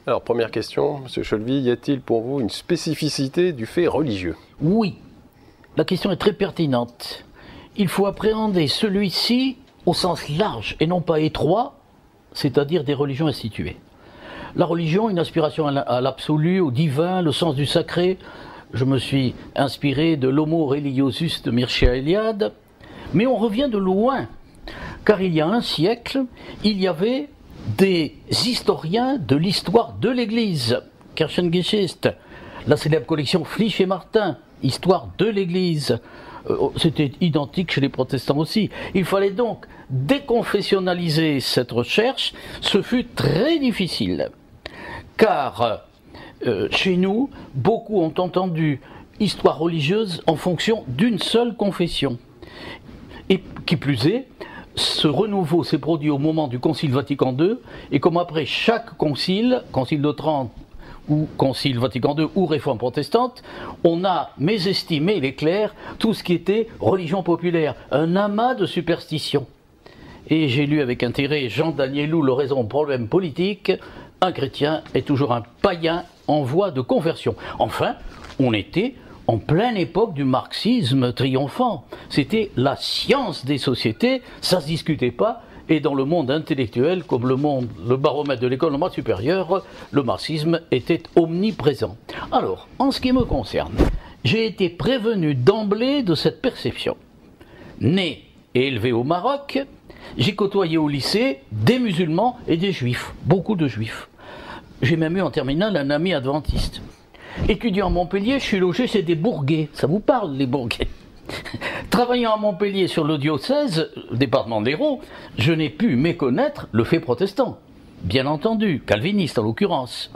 Alors, première question, M. Cholvy, y a-t-il pour vous une spécificité du fait religieux? Oui, la question est très pertinente. Il faut appréhender celui-ci au sens large et non pas étroit, c'est-à-dire des religions instituées. La religion, une aspiration à l'absolu, au divin, le sens du sacré. Je me suis inspiré de l'Homo religiosus de Mircea Eliade, mais on revient de loin, car il y a un siècle, il y avait des historiens de l'histoire de l'Église, Kirchengeschichte, la célèbre collection Flich et Martin, Histoire de l'Église. C'était identique chez les protestants aussi. Il fallait donc déconfessionnaliser cette recherche. Ce fut très difficile, car chez nous, beaucoup ont entendu histoire religieuse en fonction d'une seule confession. Et qui plus est, ce renouveau s'est produit au moment du Concile Vatican II, et comme après chaque concile, Concile de Trente ou Concile Vatican II ou Réforme protestante, on a mésestimé, il est clair, tout ce qui était religion populaire, un amas de superstitions. Et j'ai lu avec intérêt Jean Danielou, l'oraison au problème politique, un chrétien est toujours un païen en voie de conversion. Enfin, on était en pleine époque du marxisme triomphant. C'était la science des sociétés, ça ne se discutait pas, et dans le monde intellectuel, comme le baromètre de l'école normale supérieure, le marxisme était omniprésent. Alors, en ce qui me concerne, j'ai été prévenu d'emblée de cette perception. Né et élevé au Maroc, j'ai côtoyé au lycée des musulmans et des juifs, beaucoup de juifs. J'ai même eu en terminale un ami adventiste. Étudiant à Montpellier, je suis logé chez des bourguets. Ça vous parle, les bourguets? Travaillant à Montpellier sur le diocèse, département de l'Hérault, je n'ai pu méconnaître le fait protestant. Bien entendu, calviniste en l'occurrence.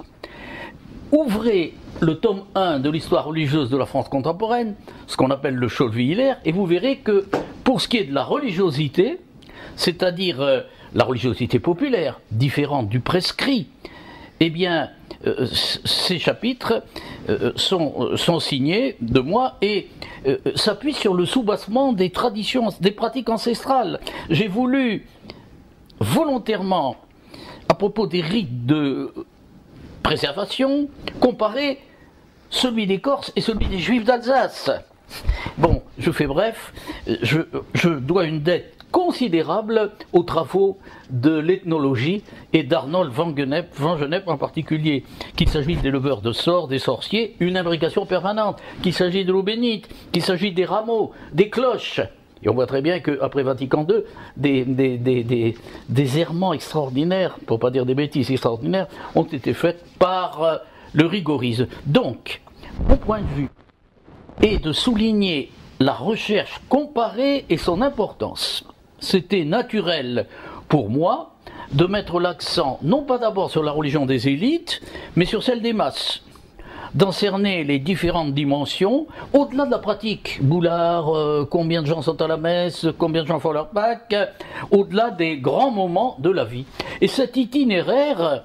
Ouvrez le tome 1 de l'histoire religieuse de la France contemporaine, ce qu'on appelle le Cholvy-Hilaire, et vous verrez que pour ce qui est de la religiosité, c'est-à-dire la religiosité populaire, différente du prescrit, eh bien, ces chapitres sont signés de moi et s'appuient sur le soubassement des traditions, des pratiques ancestrales. J'ai voulu volontairement, à propos des rites de préservation, comparer celui des Corses et celui des Juifs d'Alsace. Bon, je fais bref, je dois une dette considérable aux travaux de l'ethnologie et d'Arnold van Gennep en particulier, qu'il s'agisse des leveurs de sorts, des sorciers, une imbrication permanente, qu'il s'agisse de l'eau bénite, qu'il s'agisse des rameaux, des cloches. Et on voit très bien qu'après Vatican II, des errements extraordinaires, pour ne pas dire des bêtises extraordinaires, ont été faits par le rigorisme. Donc, mon point de vue est de souligner la recherche comparée et son importance. C'était naturel pour moi de mettre l'accent non pas d'abord sur la religion des élites, mais sur celle des masses, d'en cerner les différentes dimensions, au-delà de la pratique. Boulard, combien de gens sont à la messe, combien de gens font leur Pâques, au-delà des grands moments de la vie. Et cet itinéraire,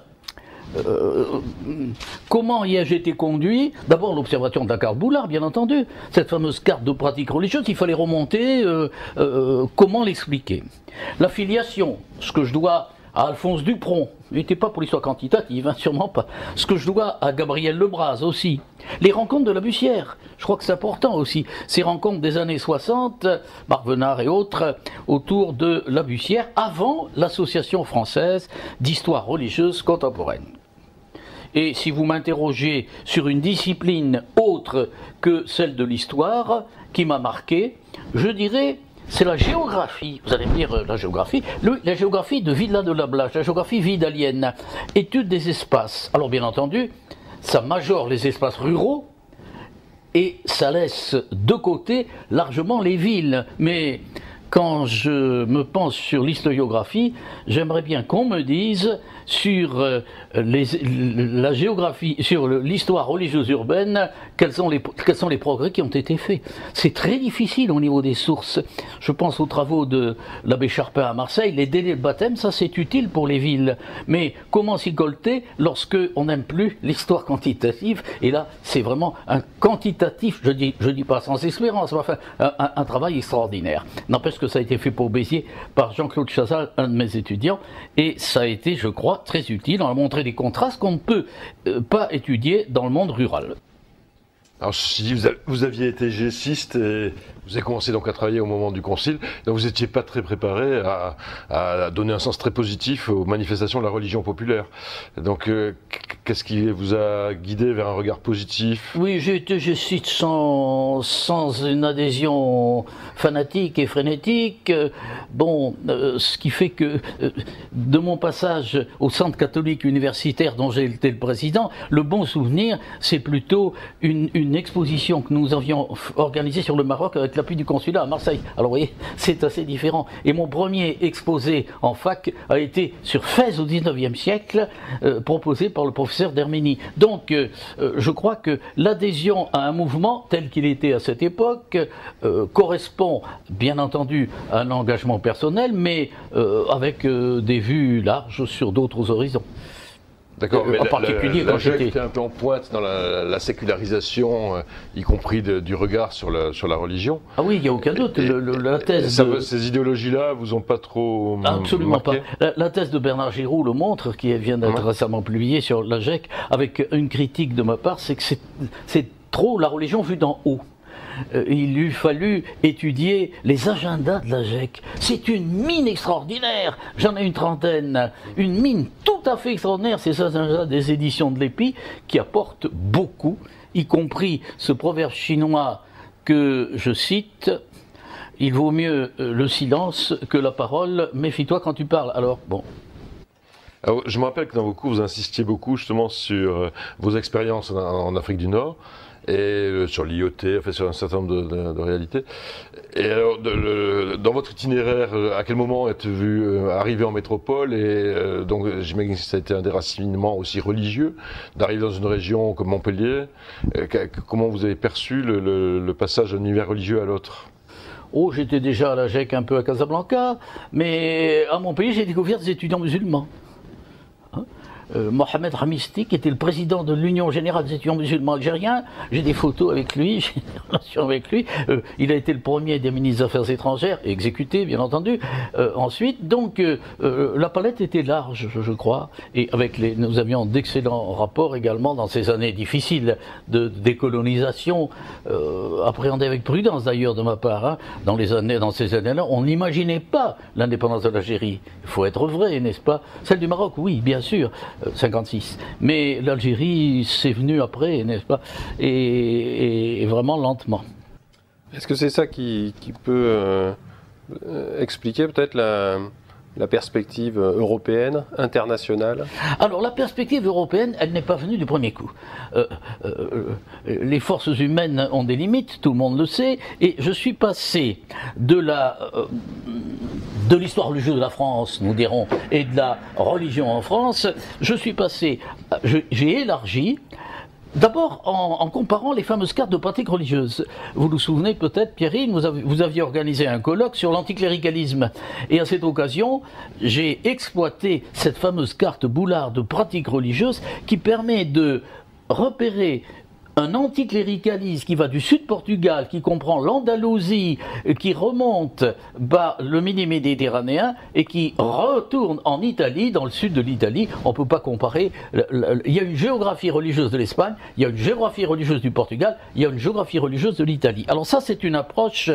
comment y ai-je été conduit? D'abord l'observation de la carte Boulard, bien entendu, cette fameuse carte de pratique religieuse, il fallait remonter, comment l'expliquer? La filiation, ce que je dois à Alphonse Dupron, il n'était pas pour l'histoire quantitative, hein, sûrement pas. Ce que je dois à Gabriel Lebras aussi. Les rencontres de la Bussière, je crois que c'est important aussi. Ces rencontres des années 60, Barvenard et autres, autour de la Bussière, avant l'Association française d'histoire religieuse contemporaine. Et si vous m'interrogez sur une discipline autre que celle de l'histoire, qui m'a marqué, je dirais, c'est la géographie. Vous allez me dire la géographie. La géographie de Villa de la Blache, la géographie vidalienne, étude des espaces. Alors bien entendu, ça majore les espaces ruraux et ça laisse de côté largement les villes. Mais quand je me penche sur l'historiographie, j'aimerais bien qu'on me dise sur la géographie, sur l'histoire religieuse urbaine, quels sont les progrès qui ont été faits. C'est très difficile au niveau des sources. Je pense aux travaux de l'abbé Charpin à Marseille, les délais de baptême, ça c'est utile pour les villes. Mais comment s'y colter lorsque on n'aime plus l'histoire quantitative? Et là, c'est vraiment un quantitatif, je dis pas sans espérance, mais enfin, un travail extraordinaire. N'empêche que que ça a été fait pour Béziers par Jean-Claude Chazal, un de mes étudiants, et ça a été, je crois, très utile. On a montré des contrastes qu'on ne peut pas étudier dans le monde rural. Alors, si vous aviez été gessiste et vous avez commencé donc à travailler au moment du Concile, donc vous n'étiez pas très préparé à donner un sens très positif aux manifestations de la religion populaire. Donc, qu'est-ce qui vous a guidé vers un regard positif? Oui, j'ai été gessiste sans une adhésion fanatique et frénétique. Ce qui fait que de mon passage au centre catholique universitaire dont j'ai été le président, le bon souvenir, c'est plutôt une exposition que nous avions organisée sur le Maroc avec l'appui du consulat à Marseille. Alors vous voyez, c'est assez différent. Et mon premier exposé en fac a été sur Fès au XIXe siècle, proposé par le professeur d'Herménie. Donc je crois que l'adhésion à un mouvement tel qu'il était à cette époque correspond bien entendu à un engagement personnel, mais avec des vues larges sur d'autres horizons. D'accord, mais en particulier quand j'étais était un peu en pointe dans la sécularisation, y compris du regard sur la religion. Ah oui, il n'y a aucun doute. La thèse ces idéologies-là vous ont pas trop Absolument marqué? pas. La thèse de Bernard Giroux le montre, qui vient d'être récemment publiée sur la GEC, avec une critique de ma part, c'est que c'est trop la religion vue d'en haut. Il eût fallu étudier les agendas de la GEC. C'est une mine extraordinaire. J'en ai une trentaine. Une mine tout à fait extraordinaire. C'est ces agendas des éditions de l'Épi qui apportent beaucoup, y compris ce proverbe chinois que je cite: il vaut mieux le silence que la parole. Méfie-toi quand tu parles. Alors, bon. Alors, je me rappelle que dans vos cours, vous insistiez beaucoup justement sur vos expériences en Afrique du Nord et sur l'IoT, enfin sur un certain nombre de réalités. Et alors, dans votre itinéraire, à quel moment êtes-vous arrivé en métropole? Et donc, j'imagine que ça a été un déracinement aussi religieux, d'arriver dans une région comme Montpellier. Comment vous avez perçu le passage d'un univers religieux à l'autre? Oh, j'étais déjà à la GEC, un peu à Casablanca, mais à Montpellier, j'ai découvert des étudiants musulmans. Mohamed Ramisti, qui était le président de l'Union Générale des étudiants musulmans algériens. J'ai des photos avec lui, j'ai des relations avec lui. Il a été le premier des ministres des Affaires étrangères, exécuté bien entendu. Ensuite, donc, la palette était large, je crois, et nous avions d'excellents rapports également dans ces années difficiles de décolonisation, appréhendées avec prudence d'ailleurs de ma part. Hein. Dans ces années-là, on n'imaginait pas l'indépendance de l'Algérie. Il faut être vrai, n'est-ce pas? Celle du Maroc, oui, bien sûr. 56. Mais l'Algérie, c'est venu après, n'est-ce pas, et vraiment lentement. Est-ce que c'est ça qui peut expliquer peut-être la perspective européenne, internationale? Alors la perspective européenne, elle n'est pas venue du premier coup. Les forces humaines ont des limites, tout le monde le sait, et je suis passé de l'histoire religieuse de la France, nous dirons, et de la religion en France, j'ai élargi. D'abord, en comparant les fameuses cartes de pratique religieuse. Vous vous souvenez peut-être, Pierrine, vous aviez organisé un colloque sur l'anticléricalisme. Et à cette occasion, j'ai exploité cette fameuse carte Boulard de pratique religieuse qui permet de repérer un anticléricalisme qui va du sud Portugal, qui comprend l'Andalousie, qui remonte le midi-méditerranéen et qui retourne en Italie, dans le sud de l'Italie. On ne peut pas comparer. Il y a une géographie religieuse de l'Espagne, il y a une géographie religieuse du Portugal, il y a une géographie religieuse de l'Italie. Alors ça, c'est une approche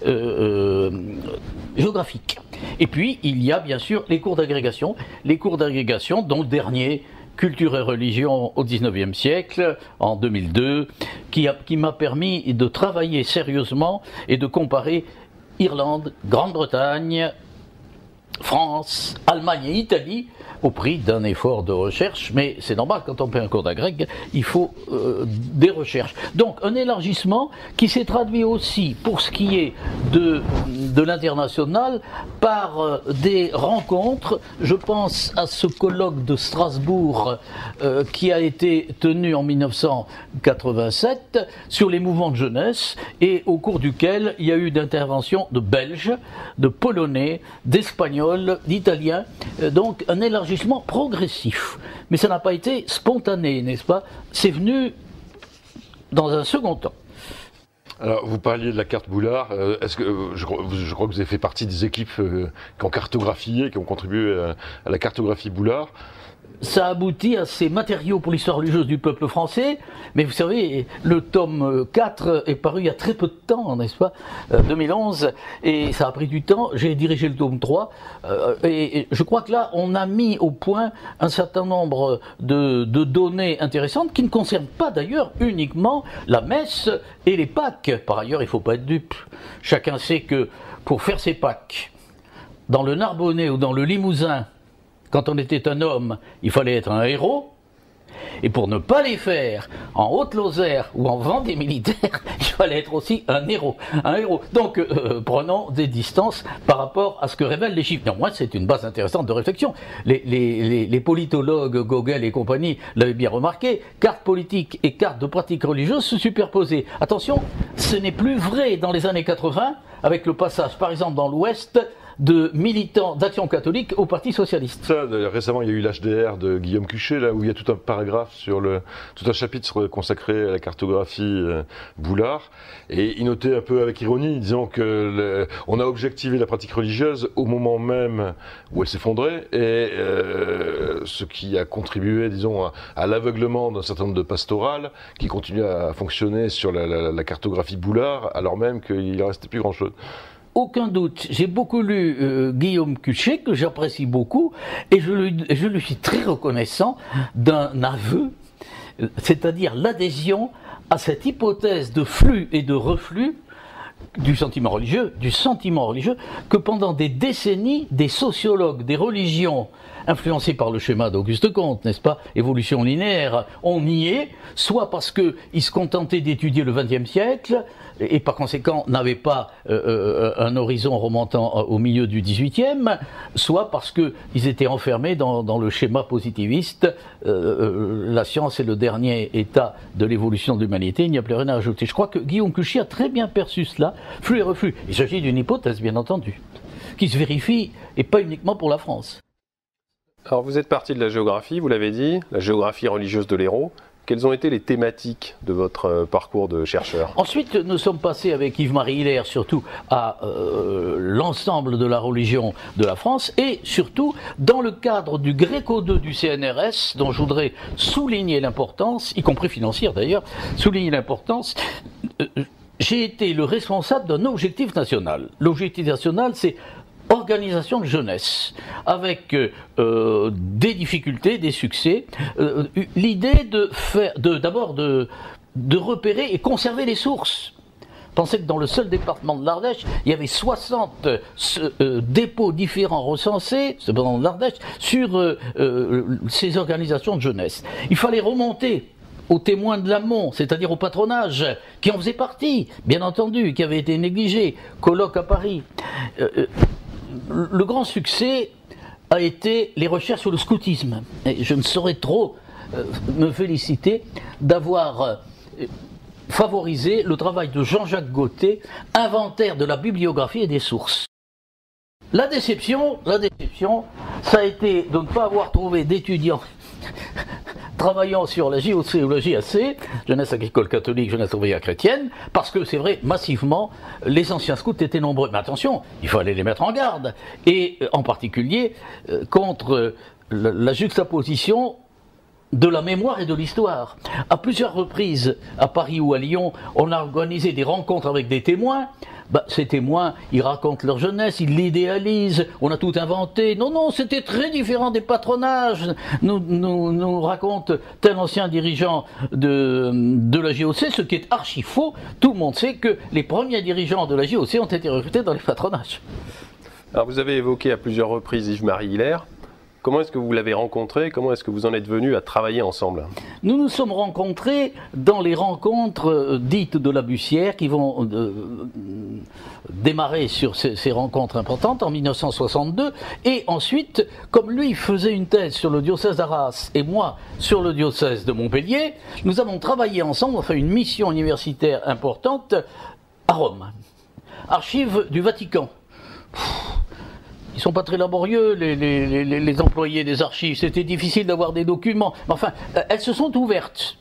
géographique. Et puis, il y a bien sûr les cours d'agrégation, dont le dernier, Culture et religion au XIXe siècle, en 2002, qui m'a permis de travailler sérieusement et de comparer Irlande, Grande-Bretagne, France, Allemagne et Italie, au prix d'un effort de recherche, mais c'est normal, quand on fait un cours d'agrég, il faut des recherches. Donc un élargissement qui s'est traduit aussi, pour ce qui est de l'international, par des rencontres. Je pense à ce colloque de Strasbourg qui a été tenu en 1987 sur les mouvements de jeunesse, et au cours duquel il y a eu d'interventions de Belges, de Polonais, d'Espagnols, d'Italiens, donc un élargissement progressif. Mais ça n'a pas été spontané, n'est-ce pas? C'est venu dans un second temps. Alors, vous parliez de la carte Boulard. Est-ce que je crois que vous avez fait partie des équipes qui ont cartographié, qui ont contribué à la cartographie Boulard? Ça aboutit à ces matériaux pour l'histoire religieuse du peuple français, mais vous savez, le tome 4 est paru il y a très peu de temps, n'est-ce pas, 2011, et ça a pris du temps. J'ai dirigé le tome 3, et je crois que là, on a mis au point un certain nombre de données intéressantes qui ne concernent pas d'ailleurs uniquement la messe et les Pâques. Par ailleurs, il ne faut pas être dupe. Chacun sait que pour faire ses Pâques, dans le Narbonnais ou dans le Limousin, quand on était un homme, il fallait être un héros, et pour ne pas les faire en Haute-Lozère ou en Vendée militaire, il fallait être aussi un héros. Donc, prenons des distances par rapport à ce que révèlent les chiffres. Néanmoins, c'est une base intéressante de réflexion. Les politologues, Gogel et compagnie, l'avaient bien remarqué, carte politique et carte de pratique religieuse se superposaient. Attention, ce n'est plus vrai dans les années 80, avec le passage, par exemple, dans l'Ouest, de militants d'Action catholique au Parti socialiste. Ça, récemment, il y a eu l'HDR de Guillaume Cuchet, là où il y a tout un paragraphe tout un chapitre consacré à la cartographie Boulard, et il notait un peu avec ironie, disant que on a objectivé la pratique religieuse au moment même où elle s'effondrait, et ce qui a contribué, disons, à l'aveuglement d'un certain nombre de pastorales qui continuaient à fonctionner sur la cartographie Boulard, alors même qu'il ne restait plus grand-chose. Aucun doute. J'ai beaucoup lu Guillaume Cuchet, que j'apprécie beaucoup, et je lui suis très reconnaissant d'un aveu, c'est-à-dire l'adhésion à cette hypothèse de flux et de reflux du sentiment religieux, que pendant des décennies, des sociologues des religions influencés par le schéma d'Auguste Comte, n'est-ce pas, évolution linéaire, on niait, soit parce qu'ils se contentaient d'étudier le XXe siècle, et par conséquent n'avaient pas un horizon remontant au milieu du XVIIIe, soit parce qu'ils étaient enfermés dans le schéma positiviste, la science est le dernier état de l'évolution de l'humanité, il n'y a plus rien à ajouter. Je crois que Guillaume Cuchet a très bien perçu cela, flux et reflux. Il s'agit d'une hypothèse, bien entendu, qui se vérifie, et pas uniquement pour la France. Alors vous êtes parti de la géographie, vous l'avez dit, la géographie religieuse de l'Hérault. Quelles ont été les thématiques de votre parcours de chercheur? Ensuite, nous sommes passés avec Yves-Marie Hilaire surtout à l'ensemble de la religion de la France, et surtout dans le cadre du Gréco 2 du CNRS, dont je voudrais souligner l'importance, y compris financière d'ailleurs, souligner l'importance. J'ai été le responsable d'un objectif national. L'objectif national, c'est organisation de jeunesse, avec des difficultés, des succès. L'idée d'abord de repérer et conserver les sources. Pensez que dans le seul département de l'Ardèche, il y avait 60 dépôts différents recensés, cependant de l'Ardèche, sur ces organisations de jeunesse. Il fallait remonter aux témoins de l'amont, c'est-à-dire au patronage, qui en faisait partie, bien entendu, qui avait été négligé, colloque à Paris. Le grand succès a été les recherches sur le scoutisme. Et je ne saurais trop me féliciter d'avoir favorisé le travail de Jean-Jacques Gauthier, inventaire de la bibliographie et des sources. La déception, ça a été de ne pas avoir trouvé d'étudiants travaillant sur la JOC ou la JAC, Jeunesse agricole catholique, jeunesse ouvrière chrétienne, parce que c'est vrai, massivement, les anciens scouts étaient nombreux. Mais attention, il fallait les mettre en garde, et en particulier contre la juxtaposition de la mémoire et de l'histoire. À plusieurs reprises, à Paris ou à Lyon, on a organisé des rencontres avec des témoins. Ces témoins, ils racontent leur jeunesse, ils l'idéalisent, on a tout inventé. Non, c'était très différent des patronages. Nous raconte tel ancien dirigeant de la JOC, ce qui est archi faux. Tout le monde sait que les premiers dirigeants de la JOC ont été recrutés dans les patronages. Alors vous avez évoqué à plusieurs reprises Yves-Marie Hilaire. Comment est-ce que vous l'avez rencontré? Comment est-ce que vous en êtes venus à travailler ensemble? Nous nous sommes rencontrés dans les rencontres dites de la Bussière qui vont démarrer sur ces rencontres importantes en 1962. Et ensuite, comme lui faisait une thèse sur le diocèse d'Arras et moi sur le diocèse de Montpellier, nous avons travaillé ensemble, on a fait une mission universitaire importante à Rome. Archives du Vatican. Ils sont pas très laborieux, les employés des archives. C'était difficile d'avoir des documents. Mais enfin, elles se sont ouvertes.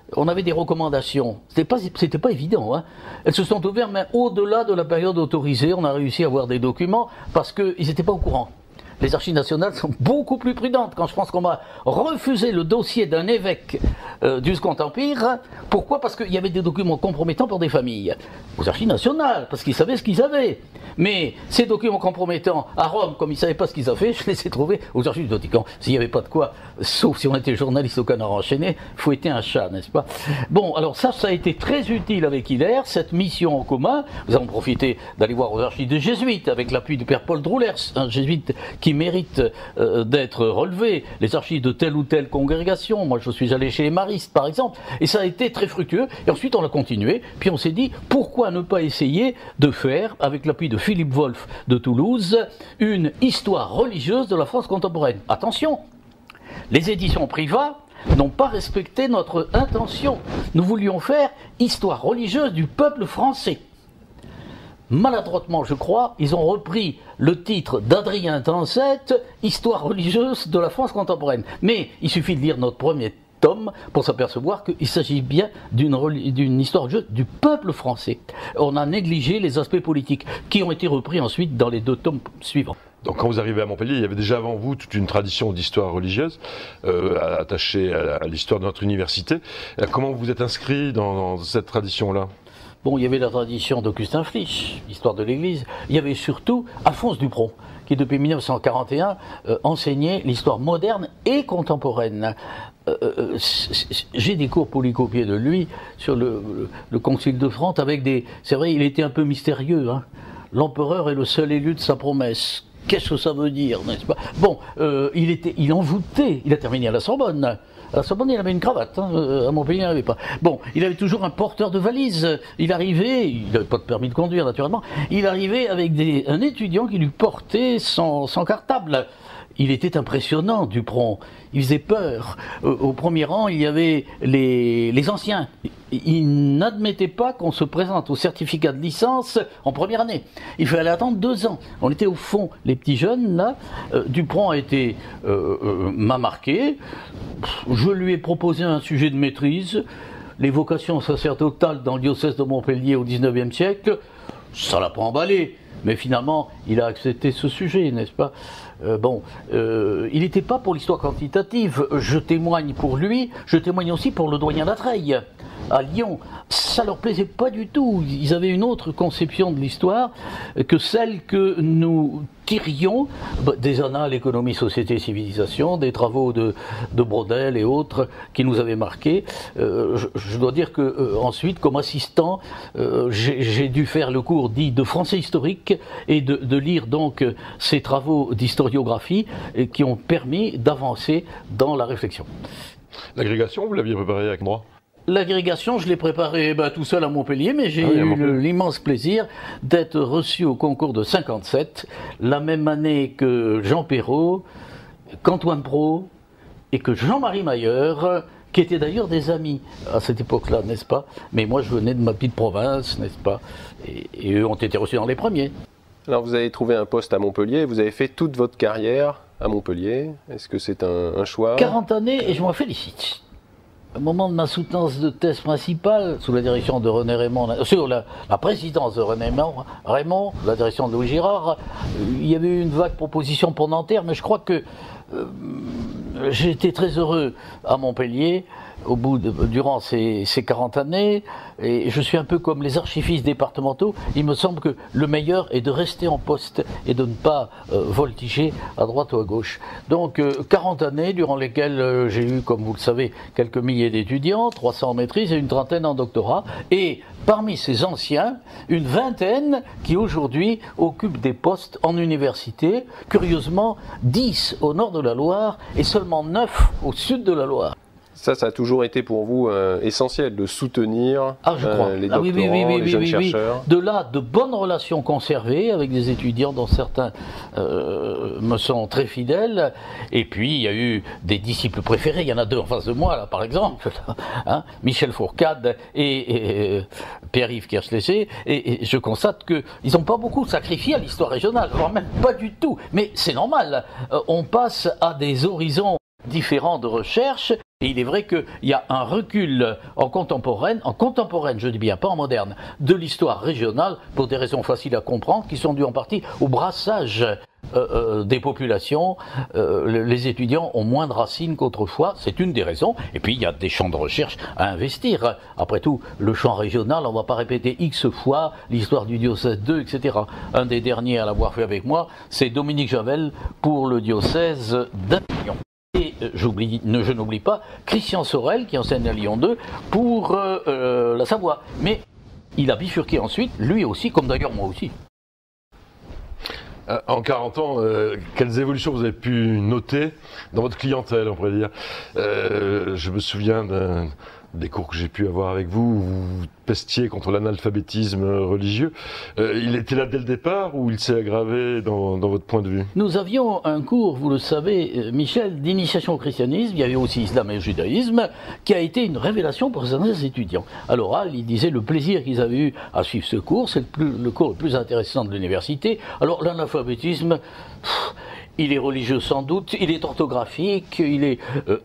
on avait des recommandations. C'était pas évident. Hein. Elles se sont ouvertes, mais au-delà de la période autorisée, on a réussi à avoir des documents parce qu'ils n'étaient pas au courant. Les archives nationales sont beaucoup plus prudentes. Quand je pense qu'on m'a refusé le dossier d'un évêque du Second Empire, pourquoi? Parce qu'il y avait des documents compromettants pour des familles. Aux archives nationales, parce qu'ils savaient ce qu'ils avaient. Mais ces documents compromettants à Rome, comme ils ne savaient pas ce qu'ils avaient, je les ai trouvés aux archives du Vatican. S'il n'y avait pas de quoi, sauf si on était journaliste au Canard enchaîné, fouetter un chat, n'est-ce pas? Bon, alors ça a été très utile avec Hilaire, cette mission en commun. Nous avons profité d'aller voir aux archives des Jésuites, avec l'appui du père Paul Droulers, un jésuite qui mérite d'être relevé, les archives de telle ou telle congrégation. Moi, je suis allé chez les maristes, par exemple, et ça a été très fructueux. Et ensuite, on a continué, puis on s'est dit, pourquoi ne pas essayer de faire, avec l'appui de Philippe Wolff de Toulouse, une histoire religieuse de la France contemporaine. Attention, les éditions Privat n'ont pas respecté notre intention. Nous voulions faire histoire religieuse du peuple français. Maladroitement, je crois, ils ont repris le titre d'Adrien Tancette, Histoire religieuse de la France contemporaine. Mais il suffit de lire notre premier tome pour s'apercevoir qu'il s'agit bien d'une histoire religieuse du peuple français. On a négligé les aspects politiques qui ont été repris ensuite dans les 2 tomes suivants. Donc quand vous arrivez à Montpellier, il y avait déjà avant vous toute une tradition d'histoire religieuse attachée à l'histoire de notre université. Comment vous êtes inscrit dans cette tradition-là? Bon, il y avait la tradition d'Augustin Flich, l'histoire de l'Église. Il y avait surtout Alphonse Dupron, qui depuis 1941 enseignait l'histoire moderne et contemporaine. J'ai des cours polycopiés de lui sur le Concile de Trente avec des... C'est vrai, il était un peu mystérieux. Hein. L'empereur est le seul élu de sa promesse. Qu'est-ce que ça veut dire, n'est-ce pas? Bon, il envoûtait, il a terminé à la Sorbonne. À la Sorbonne, il avait une cravate, hein, à Montpellier, il n'en avait pas. Bon, il avait toujours un porteur de valise. Il arrivait, il n'avait pas de permis de conduire, naturellement, il arrivait avec un étudiant qui lui portait son cartable. Il était impressionnant, Dupron. Il faisait peur. Au premier rang, il y avait les anciens. Il n'admettait pas qu'on se présente au certificat de licence en première année. Il fallait attendre 2 ans. On était au fond, les petits jeunes, là. Dupron m'a marqué. Je lui ai proposé un sujet de maîtrise. Les vocations sacerdotales dans le diocèse de Montpellier au XIXe siècle. Ça l'a pas emballé. Mais finalement, il a accepté ce sujet, n'est-ce pas? Il n'était pas pour l'histoire quantitative. Je témoigne pour lui, je témoigne aussi pour le doyen Latreille, à Lyon. Ça leur plaisait pas du tout. Ils avaient une autre conception de l'histoire que celle que nous tirions des annales économie, société, civilisation, des travaux de Brodel et autres qui nous avaient marqués. Je dois dire que ensuite, comme assistant, j'ai dû faire le cours dit de français historique et de lire donc ces travaux d'historiographie qui ont permis d'avancer dans la réflexion. L'agrégation, vous l'aviez préparée avec moi? L'agrégation, je l'ai préparée tout seul à Montpellier, mais j'ai eu l'immense plaisir d'être reçu au concours de 57, la même année que Jean Perrault, qu'Antoine Brault et que Jean-Marie Mayer, qui étaient d'ailleurs des amis à cette époque-là, n'est-ce pas? Mais moi, je venais de ma petite province, n'est-ce pas? Et eux ont été reçus dans les premiers. Alors, vous avez trouvé un poste à Montpellier, vous avez fait toute votre carrière à Montpellier. Est-ce que c'est un choix? 40 années, et je m'en félicite. Au moment de ma soutenance de thèse principale, sous la direction de René Raymond, sur la présidence de René Raymond, la direction de Louis Girard, il y avait eu une vague proposition pour Nanterre, mais je crois que j'ai été très heureux à Montpellier durant ces 40 années, et je suis un peu comme les archivistes départementaux. Il me semble que le meilleur est de rester en poste et de ne pas voltiger à droite ou à gauche. Donc 40 années durant lesquelles j'ai eu, comme vous le savez, quelques milliers d'étudiants, 300 en maîtrise et une trentaine en doctorat, et parmi ces anciens, une vingtaine qui aujourd'hui occupent des postes en université, curieusement 10 au nord de la Loire et seulement 9 au sud de la Loire. Ça a toujours été pour vous essentiel de soutenir les doctorants, les jeunes chercheurs. De là, de bonnes relations conservées avec des étudiants dont certains me sont très fidèles. Et puis, il y a eu des disciples préférés. Il y en a 2 en face de moi, là, par exemple. Hein, Michel Fourcade et Pierre-Yves Kirchlesser. Et je constate qu'ils n'ont pas beaucoup sacrifié à l'histoire régionale, voire même pas du tout. Mais c'est normal. On passe à des horizons différents de recherche. Et il est vrai qu'il y a un recul en contemporaine, je dis bien, pas en moderne, de l'histoire régionale, pour des raisons faciles à comprendre, qui sont dues en partie au brassage des populations. Les étudiants ont moins de racines qu'autrefois, c'est une des raisons. Et puis il y a des champs de recherche à investir. Après tout, le champ régional, on ne va pas répéter X fois l'histoire du diocèse 2, etc. Un des derniers à l'avoir fait avec moi, c'est Dominique Javel pour le diocèse d'Avignon. Et je n'oublie pas Christian Sorel qui enseigne à Lyon 2 pour la Savoie. Mais il a bifurqué ensuite, lui aussi, comme d'ailleurs moi aussi. En 40 ans, quelles évolutions vous avez pu noter dans votre clientèle, on pourrait dire? Je me souviens des cours que j'ai pu avoir avec vous, vous pestiez contre l'analphabétisme religieux. Il était là dès le départ ou il s'est aggravé dans votre point de vue? Nous avions un cours, vous le savez, Michel, d'initiation au christianisme, il y avait aussi islam et judaïsme, qui a été une révélation pour certains étudiants. À l'oral, ils disaient le plaisir qu'ils avaient eu à suivre ce cours, c'est le cours le plus intéressant de l'université. Alors l'analphabétisme... il est religieux sans doute, il est orthographique, il est...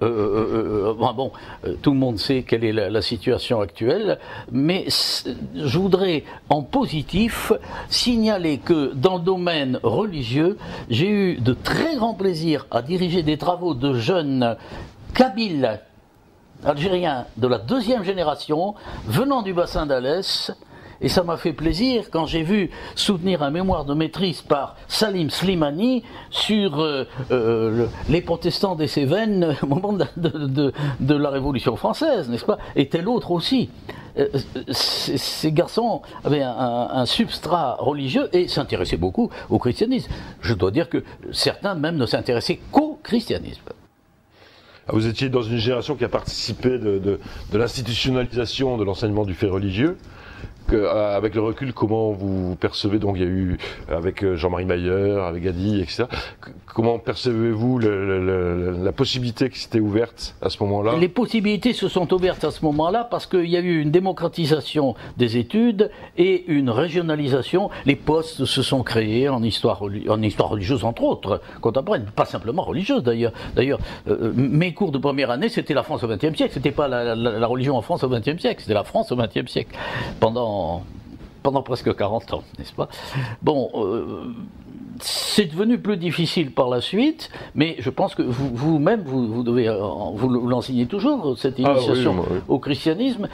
tout le monde sait quelle est la situation actuelle, mais je voudrais en positif signaler que dans le domaine religieux, j'ai eu de très grands plaisirs à diriger des travaux de jeunes kabyles, algériens de la deuxième génération, venant du bassin d'Alès. Et ça m'a fait plaisir quand j'ai vu soutenir un mémoire de maîtrise par Salim Slimani sur les protestants des Cévennes au moment de la Révolution française, n'est-ce pas? Et tel autre aussi. Ces garçons avaient un substrat religieux et s'intéressaient beaucoup au christianisme. Je dois dire que certains même ne s'intéressaient qu'au christianisme. Vous étiez dans une génération qui a participé de l'institutionnalisation de l'enseignement du fait religieux. Avec le recul, comment vous percevez, donc il y a eu avec Jean-Marie Mayer, avec Gadi, etc. Comment percevez-vous la possibilité qui s'était ouverte à ce moment-là? Les possibilités se sont ouvertes à ce moment-là parce qu'il y a eu une démocratisation des études et une régionalisation. Les postes se sont créés en histoire religieuse, entre autres, contemporaine, pas simplement religieuse d'ailleurs. D'ailleurs, mes cours de première année, c'était la France au XXe siècle, c'était pas la religion en France au XXe siècle, c'était la France au XXe siècle. Pendant presque 40 ans, n'est-ce pas? Bon, c'est devenu plus difficile par la suite, mais je pense que vous-même, vous devez, vous l'enseignez toujours, cette initiation au christianisme.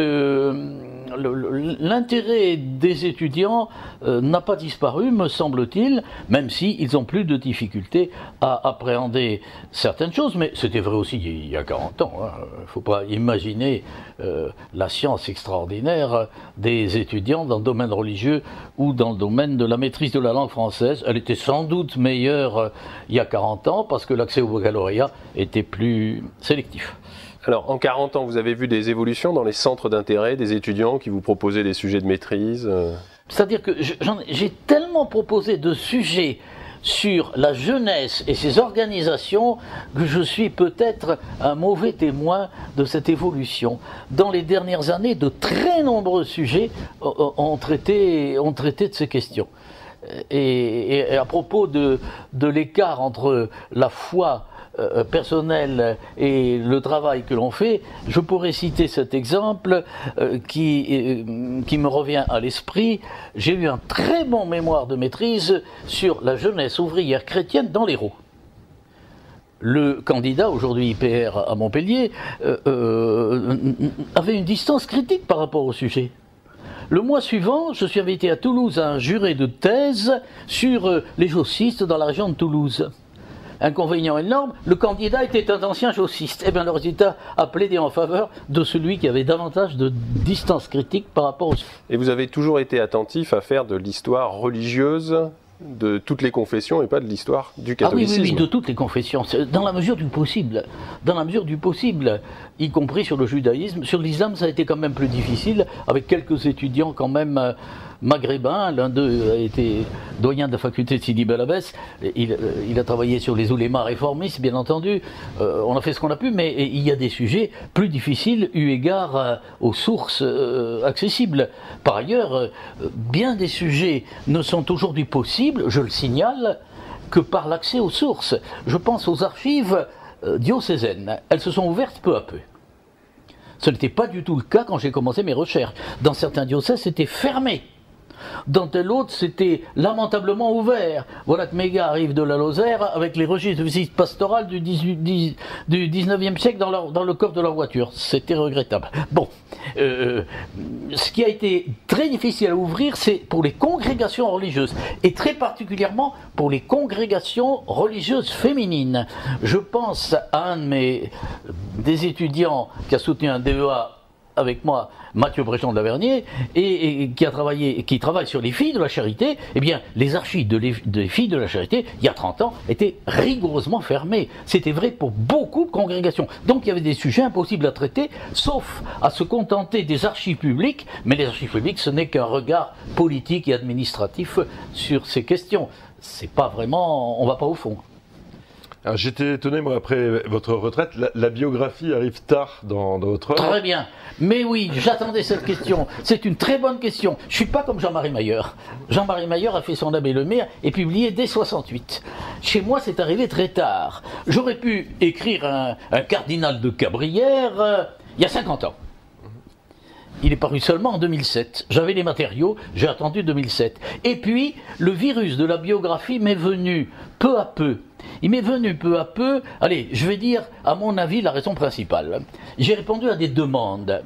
L'intérêt des étudiants n'a pas disparu, me semble-t-il, même s'ils ont plus de difficultés à appréhender certaines choses, mais c'était vrai aussi il y a 40 ans. Il ne faut pas imaginer la science extraordinaire des étudiants dans le domaine religieux ou dans le domaine de la maîtrise de la langue française. Elle était sans doute meilleure il y a 40 ans parce que l'accès au baccalauréat était plus sélectif. Alors, en 40 ans, vous avez vu des évolutions dans les centres d'intérêt des étudiants qui vous proposaient des sujets de maîtrise? C'est-à-dire que j'ai tellement proposé de sujets sur la jeunesse et ses organisations que je suis peut-être un mauvais témoin de cette évolution. Dans les dernières années, de très nombreux sujets ont traité de ces questions. Et à propos de l'écart entre la foi personnel et le travail que l'on fait, je pourrais citer cet exemple qui me revient à l'esprit. J'ai eu un très bon mémoire de maîtrise sur la jeunesse ouvrière chrétienne dans l'Hérault. Le candidat, aujourd'hui IPR à Montpellier, avait une distance critique par rapport au sujet. Le mois suivant, je suis invité à Toulouse à un juré de thèse sur les jossistes dans la région de Toulouse. Inconvénient énorme, le candidat était un ancien jossiste. Eh bien, le résultat a plaidé en faveur de celui qui avait davantage de distance critique par rapport au... Et vous avez toujours été attentif à faire de l'histoire religieuse de toutes les confessions et pas de l'histoire du catholicisme. Ah oui, de toutes les confessions, dans la mesure du possible. Dans la mesure du possible, y compris sur le judaïsme. Sur l'islam, ça a été quand même plus difficile, avec quelques étudiants quand même maghrébins. L'un d'eux a été doyen de la faculté de Sidi Bel Abbès. Il a travaillé sur les oulémas réformistes, bien entendu. On a fait ce qu'on a pu, mais il y a des sujets plus difficiles eu égard aux sources accessibles. Par ailleurs, bien des sujets ne sont aujourd'hui possibles, je le signale, que par l'accès aux sources. Je pense aux archives diocésaines, elles se sont ouvertes peu à peu. Ce n'était pas du tout le cas quand j'ai commencé mes recherches. Dans certains diocèses, c'était fermé. Dans tel autre, c'était lamentablement ouvert. Voilà que mes gars arrivent de la Lozère avec les registres de visite pastorale du 19e siècle dans le coffre de leur voiture. C'était regrettable. Bon, ce qui a été très difficile à ouvrir, c'est pour les congrégations religieuses, et très particulièrement pour les congrégations religieuses féminines. Je pense à des étudiants qui a soutenu un DEA avec moi, Mathieu Bréchon de Lavernier, et qui travaille sur les filles de la charité. Eh bien, les archives des filles de la charité, il y a 30 ans, étaient rigoureusement fermées. C'était vrai pour beaucoup de congrégations. Donc il y avait des sujets impossibles à traiter, sauf à se contenter des archives publiques, mais les archives publiques, ce n'est qu'un regard politique et administratif sur ces questions. C'est pas vraiment, on va pas au fond. J'étais étonné, moi, après votre retraite, la biographie arrive tard dans votre œuvre. Très bien. Mais oui, j'attendais cette question. C'est une très bonne question. Je ne suis pas comme Jean-Marie Mailleur. Jean-Marie Mailleur a fait son Abbé Le Maire et publié dès 68. Chez moi, c'est arrivé très tard. J'aurais pu écrire un cardinal de Cabrières il y a 50 ans. Il est paru seulement en 2007. J'avais les matériaux, j'ai attendu 2007. Et puis, le virus de la biographie m'est venu peu à peu. Il m'est venu peu à peu, allez, je vais dire, à mon avis, la raison principale. J'ai répondu à des demandes.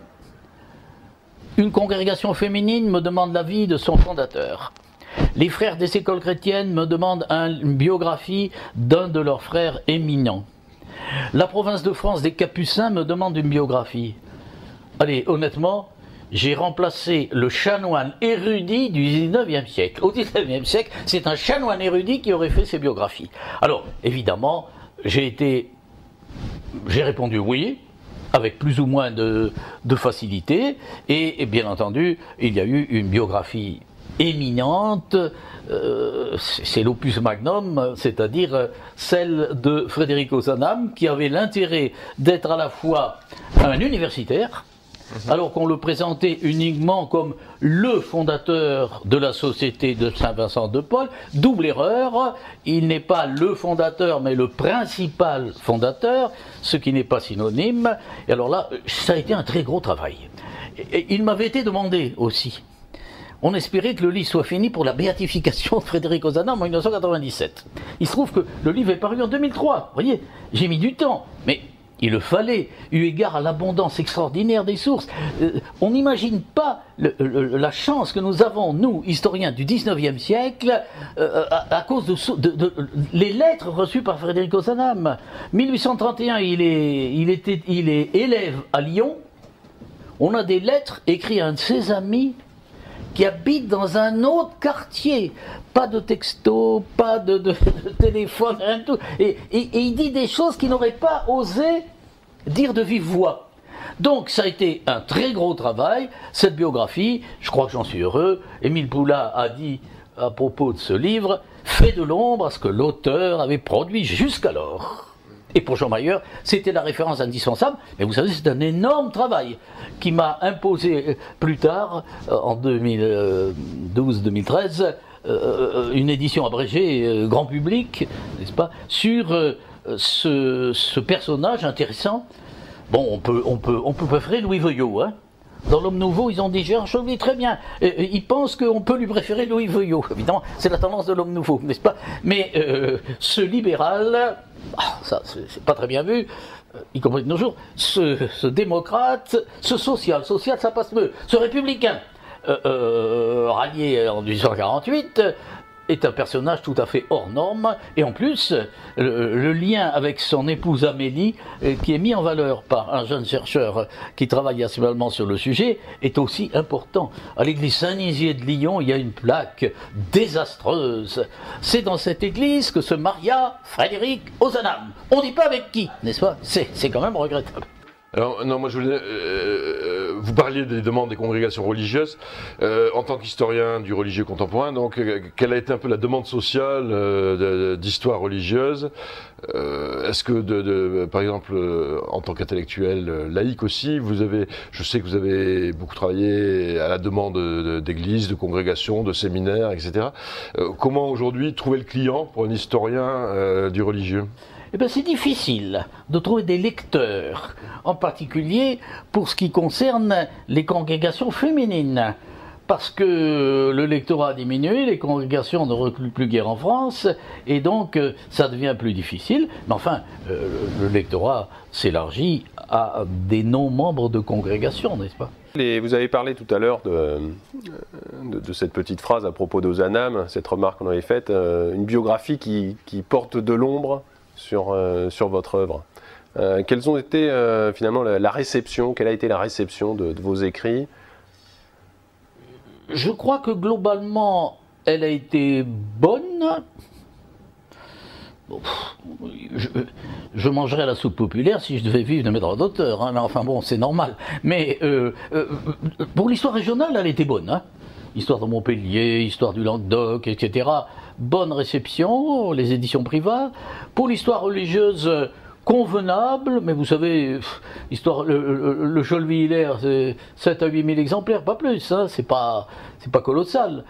Une congrégation féminine me demande l'avis de son fondateur. Les frères des écoles chrétiennes me demandent une biographie d'un de leurs frères éminents. La province de France des Capucins me demande une biographie. Allez, honnêtement, j'ai remplacé le chanoine érudit du 19e siècle. Au 19e siècle, c'est un chanoine érudit qui aurait fait ses biographies. Alors, évidemment, j'ai répondu oui, avec plus ou moins de facilité, et bien entendu, il y a eu une biographie éminente, c'est l'opus magnum, c'est-à-dire celle de Frédéric Ozanam, qui avait l'intérêt d'être à la fois un universitaire, alors qu'on le présentait uniquement comme le fondateur de la Société de Saint-Vincent de Paul. Double erreur, il n'est pas le fondateur, mais le principal fondateur, ce qui n'est pas synonyme. Et alors là, ça a été un très gros travail. Et il m'avait été demandé aussi. On espérait que le livre soit fini pour la béatification de Frédéric Ozanam en 1997. Il se trouve que le livre est paru en 2003. Vous voyez, j'ai mis du temps, mais il le fallait, eu égard à l'abondance extraordinaire des sources. On n'imagine pas la chance que nous avons, nous, historiens du 19e siècle, à cause de les lettres reçues par Frédéric Ozanam. 1831, il est élève à Lyon. On a des lettres écrites à un de ses amis qui habite dans un autre quartier. Pas de texto, pas de téléphone, rien de tout. Et il dit des choses qu'il n'aurait pas osé dire de vive voix. Donc ça a été un très gros travail, cette biographie, je crois que j'en suis heureux. Émile Poulain a dit à propos de ce livre, fait de l'ombre à ce que l'auteur avait produit jusqu'alors. Et pour Jean Mailleur, c'était la référence indispensable, mais vous savez, c'est un énorme travail qui m'a imposé plus tard, en 2012-2013, une édition abrégée grand public, n'est-ce pas, sur ce personnage intéressant. Bon, on peut préférer Louis Veuillot, hein. Dans l'Homme Nouveau, ils ont dit Gérard Chauvet, très bien. Ils pensent qu'on peut lui préférer Louis Veuillot. Évidemment, c'est la tendance de l'Homme Nouveau, n'est-ce pas? Mais ce libéral, ça, c'est pas très bien vu, y compris de nos jours. Ce démocrate, ce social, ça passe mieux. Ce républicain, rallié en 1848, est un personnage tout à fait hors norme, et en plus, le lien avec son épouse Amélie, qui est mis en valeur par un jeune chercheur qui travaille actuellement sur le sujet, est aussi important. À l'église Saint-Nizier de Lyon, il y a une plaque désastreuse. C'est dans cette église que se maria Frédéric Ozanam. On ne dit pas avec qui, n'est-ce pas? C'est quand même regrettable. Alors, non, moi je voulais. Vous parliez des demandes des congrégations religieuses. En tant qu'historien du religieux contemporain, donc, quelle a été un peu la demande sociale d'histoire religieuse? Est-ce que, par exemple, en tant qu'intellectuel laïque aussi, je sais que vous avez beaucoup travaillé à la demande d'églises, de congrégations, de séminaires, etc. Comment aujourd'hui trouver le client pour un historien du religieux? Eh bien, c'est difficile de trouver des lecteurs, en particulier pour ce qui concerne les congrégations féminines. Parce que le lectorat a diminué, les congrégations ne recrutent plus guère en France, et donc ça devient plus difficile. Mais enfin, le lectorat s'élargit à des non-membres de congrégations, n'est-ce pas? Vous avez parlé tout à l'heure de cette petite phrase à propos d'Ozanam, cette remarque qu'on avait faite, une biographie qui porte de l'ombre sur votre œuvre. Quelles ont été finalement la réception, quelle a été la réception de vos écrits? Je crois que globalement, elle a été bonne. Je mangerais la soupe populaire si je devais vivre de mes droits d'auteur, hein, mais enfin bon, c'est normal. Mais pour l'histoire régionale, elle était bonne. Hein. Histoire de Montpellier, histoire du Languedoc, etc. Bonne réception, les éditions Privat. Pour l'histoire religieuse, convenable, mais vous savez, histoire, le Cholvy-Hilaire, c'est 7 à 8 000 exemplaires, pas plus, hein, c'est pas colossal.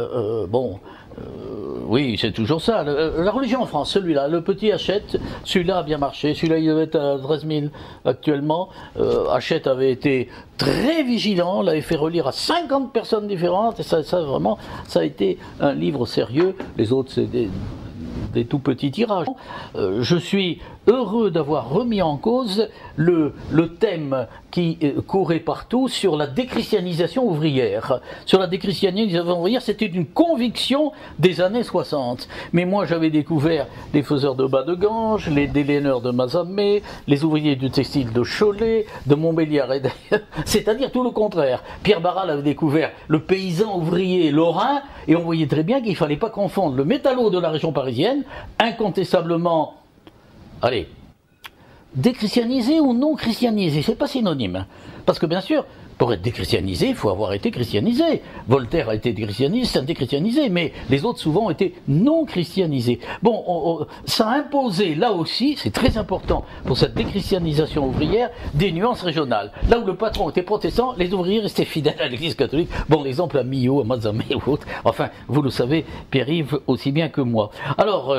Oui, c'est toujours ça. La religion en France, celui-là, le petit Hachette, celui-là a bien marché, celui-là il devait être à 13 000 actuellement. Hachette avait été très vigilant, l'avait fait relire à 50 personnes différentes, et ça vraiment, ça a été un livre sérieux. Les autres, c'est des tout petits tirages. Je suis heureux d'avoir remis en cause le thème qui courait partout sur la déchristianisation ouvrière. Sur la déchristianisation ouvrière, c'était une conviction des années 60. Mais moi, j'avais découvert les faiseurs de bas de Ganges, les délaineurs de Mazamet, les ouvriers du textile de Cholet, de Montbéliard et d'ailleurs. C'est-à-dire tout le contraire. Pierre Barral avait découvert le paysan ouvrier lorrain, et on voyait très bien qu'il ne fallait pas confondre le métallo de la région parisienne, incontestablement, allez, déchristianisé ou non christianisé, c'est pas synonyme. Parce que bien sûr, pour être déchristianisé, il faut avoir été christianisé. Voltaire a été déchristianisé, mais les autres souvent ont été non christianisés. Bon, ça a imposé, là aussi, c'est très important pour cette déchristianisation ouvrière, des nuances régionales. Là où le patron était protestant, les ouvriers restaient fidèles à l'église catholique. Bon, l'exemple à Millau, à Mazamet ou autre, enfin, vous le savez, Pierre-Yves, aussi bien que moi. Alors,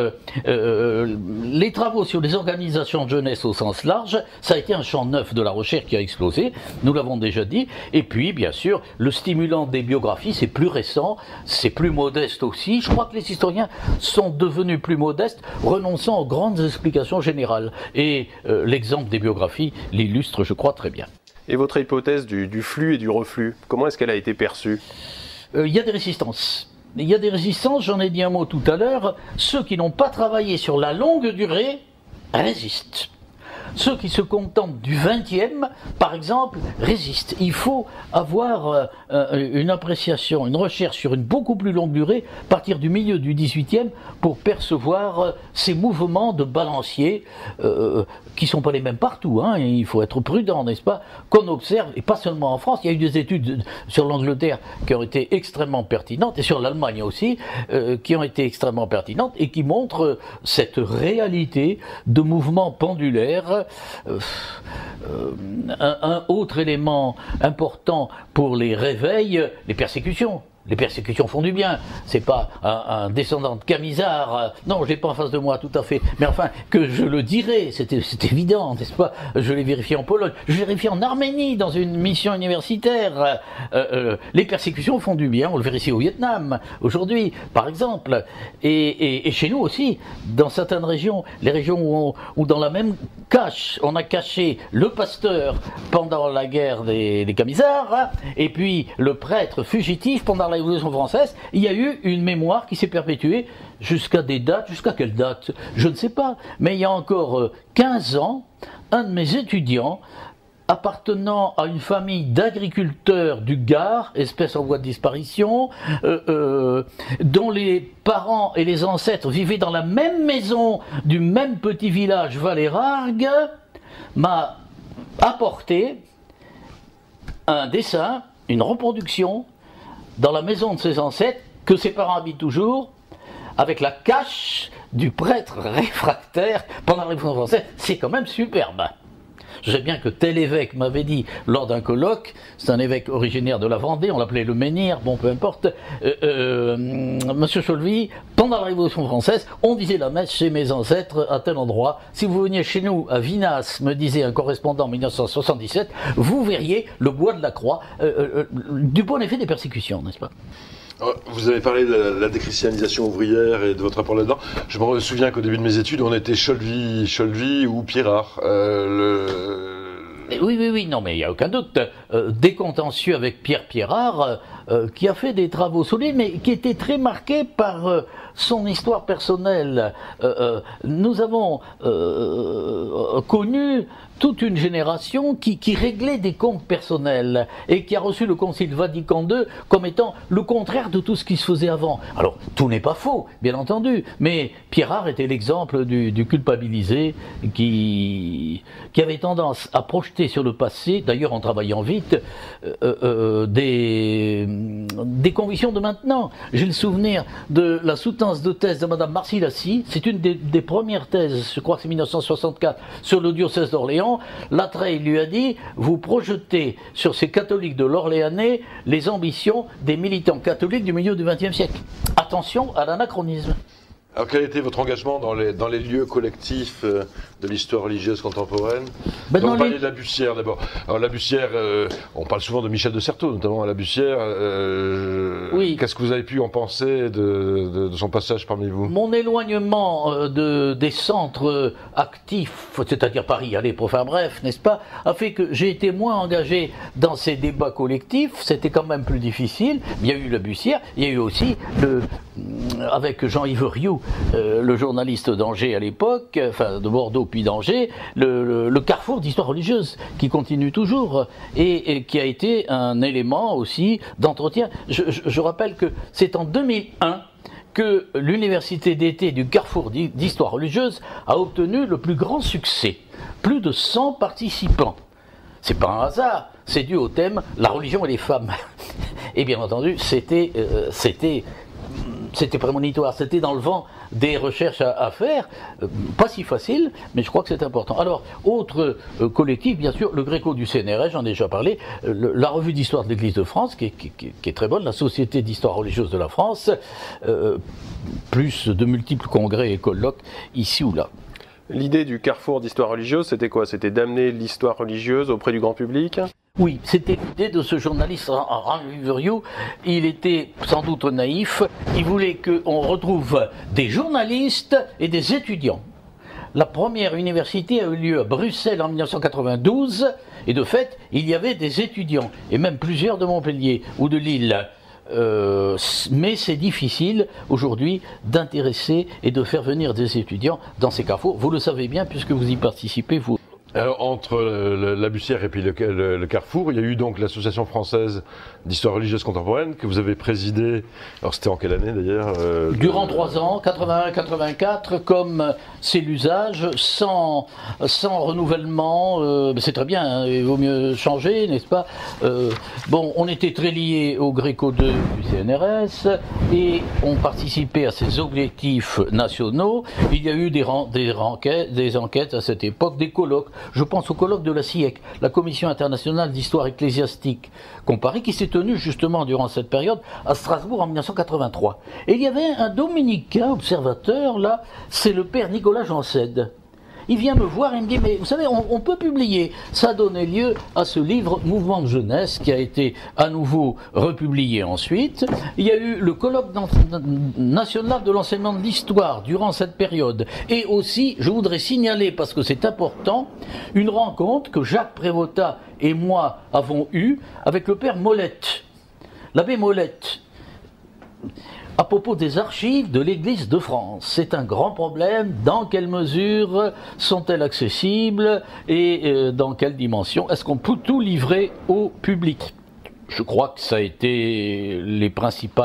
les travaux sur les organisations de jeunesse au sens large, ça a été un champ neuf de la recherche qui a explosé, nous l'avons déjà dit. Et puis, bien sûr, le stimulant des biographies, c'est plus récent, c'est plus modeste aussi. Je crois que les historiens sont devenus plus modestes, renonçant aux grandes explications générales. Et l'exemple des biographies l'illustre, je crois, très bien. Et votre hypothèse du flux et du reflux, comment est-ce qu'elle a été perçue? Il y a des résistances. Il y a des résistances, j'en ai dit un mot tout à l'heure. Ceux qui n'ont pas travaillé sur la longue durée résistent. Ceux qui se contentent du 20e, par exemple, résistent. Il faut avoir une appréciation, une recherche sur une beaucoup plus longue durée, à partir du milieu du 18e, pour percevoir ces mouvements de balancier qui ne sont pas les mêmes partout. Hein, il faut être prudent, n'est-ce pas, qu'on observe, et pas seulement en France. Il y a eu des études sur l'Angleterre qui ont été extrêmement pertinentes, et sur l'Allemagne aussi, qui ont été extrêmement pertinentes, et qui montrent cette réalité de mouvements pendulaires. Un autre élément important pour les réveils, les persécutions. Les persécutions font du bien. C'est pas un descendant de Camisard. Non, je l'ai pas en face de moi, tout à fait. Mais enfin, que je le dirais, c'est évident, n'est-ce pas? Je l'ai vérifié en Pologne, je l'ai vérifié en Arménie, dans une mission universitaire. Les persécutions font du bien. On le vérifie au Vietnam, aujourd'hui, par exemple. Et chez nous aussi, dans certaines régions, les régions où dans la même cache, on a caché le pasteur pendant la guerre des Camisards, hein, et puis le prêtre fugitif pendant la Révolution française, il y a eu une mémoire qui s'est perpétuée jusqu'à des dates, jusqu'à quelle date, je ne sais pas, mais il y a encore 15 ans, un de mes étudiants, appartenant à une famille d'agriculteurs du Gard, espèce en voie de disparition, dont les parents et les ancêtres vivaient dans la même maison du même petit village Valérargues, m'a apporté un dessin, une reproduction dans la maison de ses ancêtres, que ses parents habitent toujours, avec la cache du prêtre réfractaire pendant la Révolution française. C'est quand même superbe. Je sais bien que tel évêque m'avait dit lors d'un colloque, c'est un évêque originaire de la Vendée, on l'appelait le Menhir, bon peu importe, Monsieur Cholvy, pendant la Révolution française, on disait la messe chez mes ancêtres à tel endroit. Si vous veniez chez nous à Vinas, me disait un correspondant en 1977, vous verriez le bois de la croix, du bon effet des persécutions, n'est-ce pas? Vous avez parlé de la déchristianisation ouvrière et de votre rapport là-dedans. Je me souviens qu'au début de mes études, on était Cholvy ou Pirard. Oui, non, mais il n'y a aucun doute. Des contentieux avec Pierre Pirard, qui a fait des travaux solides, mais qui était très marqué par son histoire personnelle. Nous avons connu toute une génération qui réglait des comptes personnels et qui a reçu le Concile Vatican II comme étant le contraire de tout ce qui se faisait avant. Alors, tout n'est pas faux, bien entendu, mais Pirard était l'exemple du culpabilisé qui avait tendance à projeter sur le passé, d'ailleurs en travaillant vite, des convictions de maintenant. J'ai le souvenir de la soutenance de thèse de Madame Marcy-Lacy, c'est une des premières thèses, je crois que c'est 1964, sur le diocèse d'Orléans. Latreille lui a dit, vous projetez sur ces catholiques de l'Orléanais les ambitions des militants catholiques du milieu du XXe siècle. Attention à l'anachronisme. Alors quel était votre engagement dans les lieux collectifs de l'histoire religieuse contemporaine? Donc, on parlait de la Bussière d'abord. Alors la Bussière, on parle souvent de Michel de Certeau, notamment à la Bussière. Oui. Qu'est-ce que vous avez pu en penser de son passage parmi vous? Mon éloignement des centres actifs, c'est-à-dire Paris, allez, pour faire bref, n'est-ce pas, a fait que j'ai été moins engagé dans ces débats collectifs. C'était quand même plus difficile. Il y a eu la Bussière, il y a eu aussi avec Jean-Yves Rioux, le journaliste d'Angers à l'époque, enfin de Bordeaux puis d'Angers, le carrefour d'histoire religieuse qui continue toujours et qui a été un élément aussi d'entretien. Je rappelle que c'est en 2001 que l'université d'été du carrefour d'histoire religieuse a obtenu le plus grand succès, plus de 100 participants. C'est pas un hasard, c'est dû au thème la religion et les femmes. Et bien entendu, c'était prémonitoire, c'était dans le vent des recherches à faire, pas si facile, mais je crois que c'est important. Alors, autre collectif, bien sûr, le Gréco du CNRS, j'en ai déjà parlé, la revue d'histoire de l'Église de France, qui est très bonne, la Société d'histoire religieuse de la France, plus de multiples congrès et colloques, ici ou là. L'idée du carrefour d'histoire religieuse, c'était quoi? C'était d'amener l'histoire religieuse auprès du grand public? Oui, c'était l'idée de ce journaliste Jean-Yves Rioux. Il était sans doute naïf. Il voulait qu'on retrouve des journalistes et des étudiants. La première université a eu lieu à Bruxelles en 1992. Et de fait, il y avait des étudiants, et même plusieurs de Montpellier ou de Lille. Mais c'est difficile aujourd'hui d'intéresser et de faire venir des étudiants dans ces carrefours. Vous le savez bien puisque vous y participez, vous. Alors, entre la Bussière et puis le Carrefour, il y a eu donc l'Association française d'histoire religieuse contemporaine que vous avez présidée. Alors c'était en quelle année d'ailleurs? Durant 3 ans, 81-84, comme c'est l'usage, sans renouvellement. C'est très bien, hein, il vaut mieux changer, n'est-ce pas? Bon, on était très liés au Gréco 2 du CNRS et on participait à ces objectifs nationaux. Il y a eu des enquêtes à cette époque, des colloques. Je pense au colloque de la CIEC, la Commission internationale d'histoire ecclésiastique comparée, qui s'est tenue justement durant cette période à Strasbourg en 1983. Et il y avait un dominicain observateur, là, c'est le père Nicolas Jancède. Il vient me voir et il me dit, mais vous savez, on peut publier. Ça a donné lieu à ce livre Mouvement de jeunesse qui a été à nouveau republié ensuite. Il y a eu le colloque national de l'enseignement de l'histoire durant cette période. Et aussi, je voudrais signaler, parce que c'est important, une rencontre que Jacques Prévotat et moi avons eue avec le père Molette, l'abbé Molette, à propos des archives de l'Église de France. C'est un grand problème. Dans quelle mesure sont-elles accessibles et dans quelle dimension? Est-ce qu'on peut tout livrer au public? Je crois que ça a été les principaux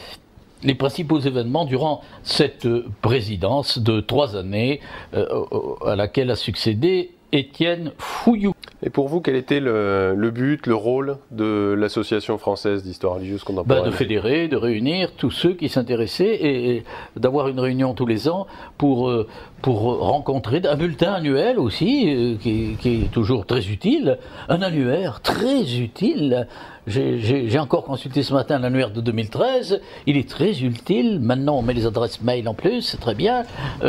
événements durant cette présidence de 3 années à laquelle a succédé Étienne Fouillou. Et pour vous, quel était le but, le rôle de l'Association française d'histoire religieuse contemporaine? De fédérer, de réunir tous ceux qui s'intéressaient et d'avoir une réunion tous les ans pour rencontrer un bulletin annuel aussi, qui est toujours très utile, un annuaire très utile. J'ai encore consulté ce matin l'annuaire de 2013, il est très utile. Maintenant on met les adresses mail en plus, c'est très bien.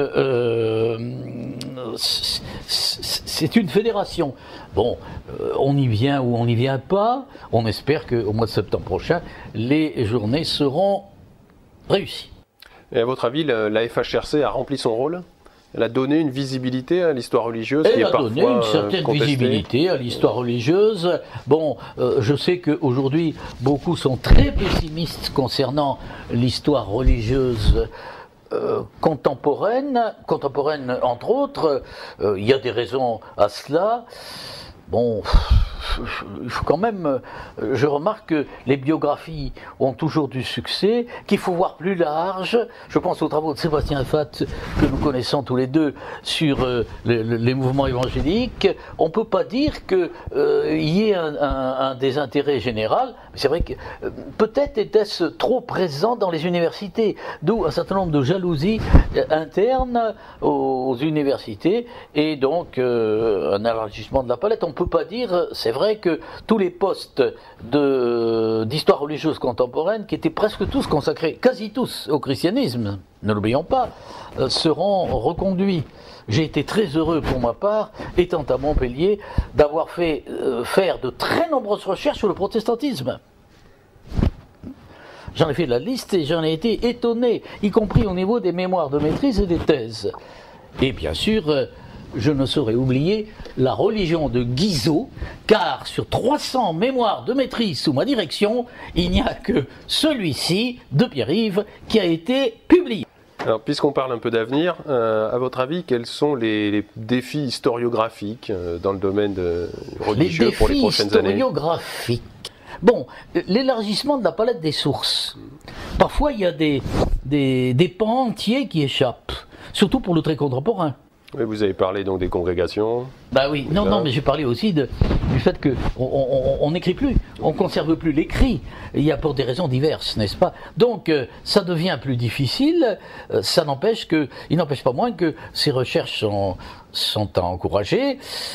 C'est une fédération. Bon, on y vient ou on n'y vient pas. On espère qu'au mois de septembre prochain, les journées seront réussies. Et à votre avis, la FHRC a rempli son rôle? Elle a donné une visibilité à l'histoire religieuse qui est parfois contestée. Elle a donné une certaine visibilité à l'histoire religieuse. Bon, je sais qu'aujourd'hui, beaucoup sont très pessimistes concernant l'histoire religieuse contemporaine entre autres. Il y a des raisons à cela. Bon, il faut quand même, je remarque que les biographies ont toujours du succès, qu'il faut voir plus large. Je pense aux travaux de Sébastien Fath, que nous connaissons tous les deux, sur les mouvements évangéliques. On ne peut pas dire qu'il y ait un désintérêt général. C'est vrai que peut-être était-ce trop présent dans les universités, d'où un certain nombre de jalousies internes aux universités, et donc un élargissement de la palette. On ne peut pas dire, c'est vrai que tous les postes d'histoire religieuse contemporaine, qui étaient presque tous consacrés, quasi tous, au christianisme, ne l'oublions pas, seront reconduits. J'ai été très heureux pour ma part, étant à Montpellier, d'avoir fait faire de très nombreuses recherches sur le protestantisme. J'en ai fait la liste et j'en ai été étonné, y compris au niveau des mémoires de maîtrise et des thèses. Et bien sûr, je ne saurais oublier la religion de Guizot, car sur 300 mémoires de maîtrise sous ma direction, il n'y a que celui-ci, de Pierre-Yves, qui a été publié. Alors, puisqu'on parle un peu d'avenir, à votre avis, quels sont les défis historiographiques dans le domaine religieux pour les prochaines années? Les défis historiographiques. Bon, l'élargissement de la palette des sources. Parfois, il y a des pans entiers qui échappent, surtout pour le très contemporain. Oui, vous avez parlé donc des congrégations. Bah oui, non, mais j'ai parlé aussi du fait qu'on n'écrit plus, on ne conserve plus l'écrit. Il y a pour des raisons diverses, n'est-ce pas? Donc ça devient plus difficile. Il n'empêche pas moins que ces recherches sont à encourager.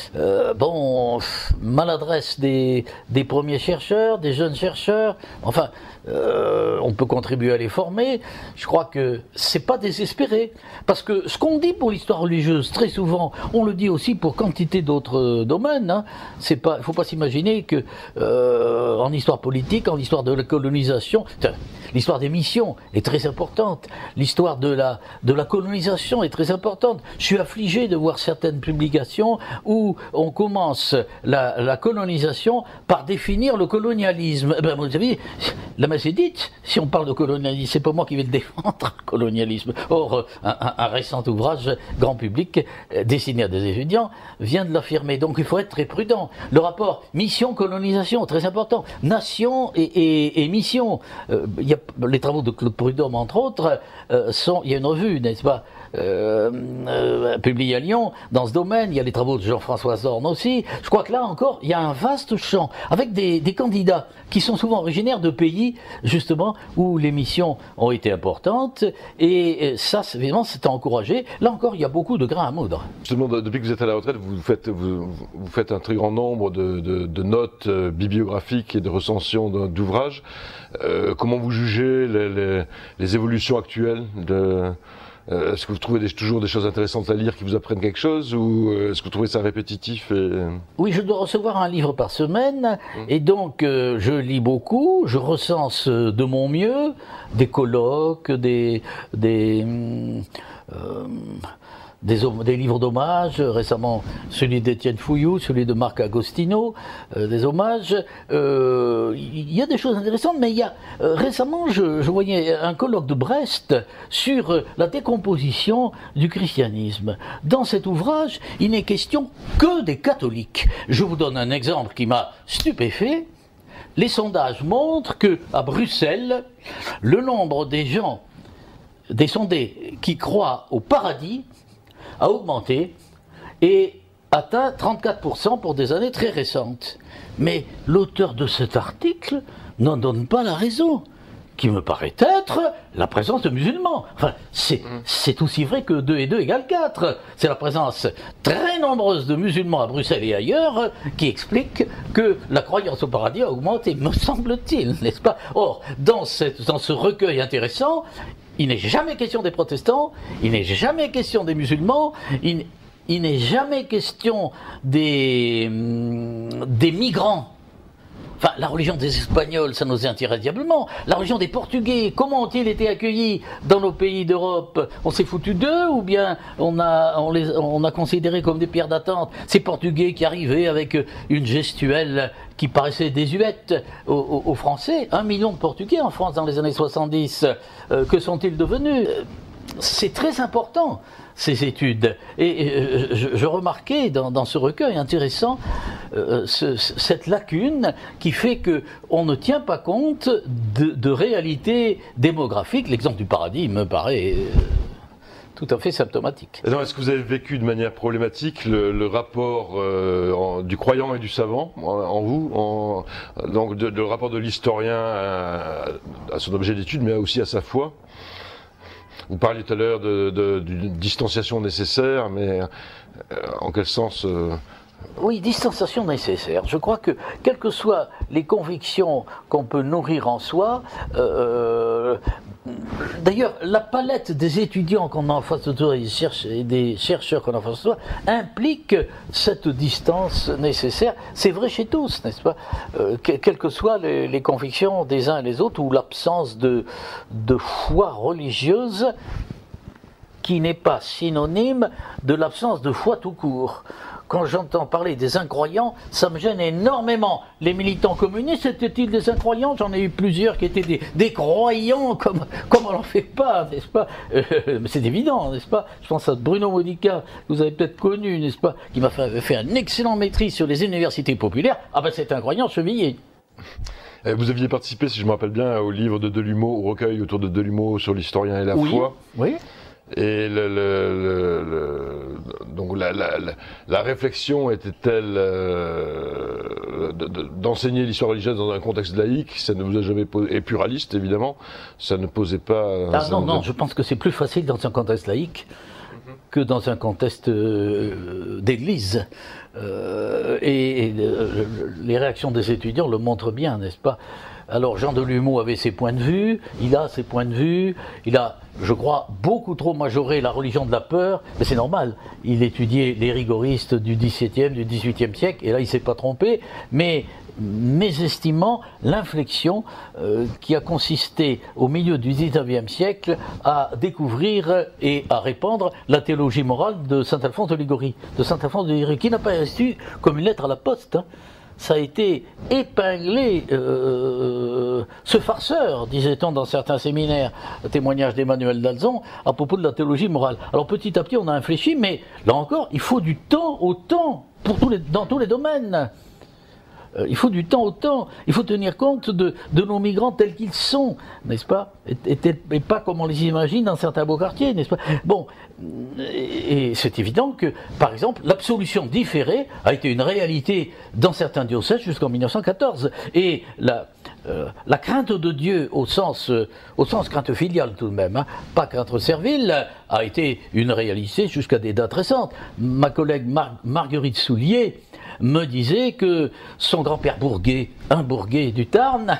Maladresse des premiers chercheurs, des jeunes chercheurs. Enfin, on peut contribuer à les former. Je crois que c'est pas désespéré, parce que ce qu'on dit pour l'histoire religieuse, très souvent, on le dit aussi pour quantité d'autres domaines. Hein. Il ne faut pas s'imaginer que en histoire politique, en histoire de la colonisation, l'histoire des missions est très importante. L'histoire de la colonisation est très importante. Je suis affligé de voir certaines publications où on commence la colonisation par définir le colonialisme. Vous savez, la messe est dite. Si on parle de colonialisme, c'est pas moi qui vais le défendre, le colonialisme. Or, un récent ouvrage grand public destiné à des étudiants vient de l'affirmer. Donc il faut être très prudent. Le rapport mission-colonisation, très important. Nation et mission. Il y a les travaux de Claude Prudhomme, entre autres, il y a une revue, n'est-ce pas, publiée à Lyon dans ce domaine. Il y a les travaux de Jean-François Zorn aussi. Je crois que là encore, il y a un vaste champ, avec des candidats qui sont souvent originaires de pays, justement, où les missions ont été importantes, et ça, évidemment, c'est à encourager. Là encore, il y a beaucoup de grains à moudre. Justement, depuis que vous êtes à la retraite, vous faites un très grand nombre de notes bibliographiques et de recensions d'ouvrages. Comment vous jugez les évolutions actuelles est-ce que vous trouvez toujours des choses intéressantes à lire qui vous apprennent quelque chose, ou est-ce que vous trouvez ça répétitif Oui, je dois recevoir un livre par semaine, et donc je lis beaucoup, je recense de mon mieux des colloques, des livres d'hommage, récemment celui d'Étienne Fouillou, celui de Marc Agostino, des hommages. Il y a des choses intéressantes, mais il y a récemment, je voyais un colloque de Brest sur la décomposition du christianisme. Dans cet ouvrage, il n'est question que des catholiques. Je vous donne un exemple qui m'a stupéfait. Les sondages montrent que à Bruxelles, le nombre des gens, des sondés qui croient au paradis, a augmenté, et atteint 34% pour des années très récentes. Mais l'auteur de cet article n'en donne pas la raison, qui me paraît être la présence de musulmans. Enfin, c'est aussi vrai que 2 et 2 égale 4. C'est la présence très nombreuse de musulmans à Bruxelles et ailleurs qui explique que la croyance au paradis a augmenté, me semble-t-il, n'est-ce pas? Or, dans ce recueil intéressant, il n'est jamais question des protestants, il n'est jamais question des musulmans, il n'est jamais question des migrants. Enfin, la religion des Espagnols, ça nous intéresse diablement. La religion des Portugais, comment ont-ils été accueillis dans nos pays d'Europe? On s'est foutu d'eux ou bien on a considéré comme des pierres d'attente ces Portugais qui arrivaient avec une gestuelle qui paraissait désuète aux Français? 1 million de Portugais en France dans les années 70. Que sont-ils devenus? C'est très important, ces études. Et je remarquais dans ce recueil intéressant cette lacune qui fait qu'on ne tient pas compte de réalité démographique. L'exemple du paradis me paraît tout à fait symptomatique. Est-ce que vous avez vécu de manière problématique le rapport du croyant et du savant en vous, donc le rapport de l'historien à son objet d'étude, mais aussi à sa foi? Vous parliez tout à l'heure d'une distanciation nécessaire, mais en quel sens Oui, distanciation nécessaire. Je crois que, quelles que soient les convictions qu'on peut nourrir en soi, d'ailleurs, la palette des étudiants qu'on a en face de soi et des chercheurs qu'on a en face de soi implique cette distance nécessaire. C'est vrai chez tous, n'est-ce pas? Quelles que soient les convictions des uns et des autres, ou l'absence de foi religieuse, qui n'est pas synonyme de l'absence de foi tout court. Quand j'entends parler des incroyants, ça me gêne énormément. Les militants communistes étaient-ils des incroyants? J'en ai eu plusieurs qui étaient des croyants, comme on n'en fait pas, n'est-ce pas? Mais c'est évident, n'est-ce pas? Je pense à Bruno Modica, que vous avez peut-être connu, n'est-ce pas? Qui m'a fait un excellent maîtrise sur les universités populaires. Ah ben c'est un croyant chevillé. Vous aviez participé, si je me rappelle bien, au livre de Delumeau, au recueil autour de Delumeau sur l'historien et la foi. Oui. Et donc la réflexion était-elle d'enseigner l'histoire religieuse dans un contexte laïque? Ça ne vous a jamais posé, et pluraliste évidemment, ça ne posait pas... non, je pense que c'est plus facile dans un contexte laïque que dans un contexte d'église. Et les réactions des étudiants le montrent bien, n'est-ce pas? Alors Jean Delumeau avait ses points de vue, il a ses points de vue, il a, je crois, beaucoup trop majoré la religion de la peur, mais c'est normal, il étudiait les rigoristes du XVIIe, du XVIIIe siècle, et là il s'est pas trompé, mais mésestimant l'inflexion qui a consisté au milieu du XIXe siècle à découvrir et à répandre la théologie morale de saint Alphonse de Liguori, qui n'a pas reçu comme une lettre à la poste, hein. Ça a été épinglé, ce farceur, disait-on dans certains séminaires, témoignage d'Emmanuel d'Alzon, à propos de la théologie morale. Alors petit à petit on a infléchi, mais là encore, il faut du temps au temps, dans tous les domaines. Il faut du temps au temps, il faut tenir compte de nos migrants tels qu'ils sont, n'est-ce pas, et pas comme on les imagine dans certains beaux quartiers, n'est-ce pas. Bon, et c'est évident que, par exemple, l'absolution différée a été une réalité dans certains diocèses jusqu'en 1914, et la crainte de Dieu au sens crainte filiale tout de même, hein, pas crainte servile, a été une réalité jusqu'à des dates récentes. Ma collègue Marguerite Soulier me disait que son grand-père Bourguet, un Bourguet du Tarn,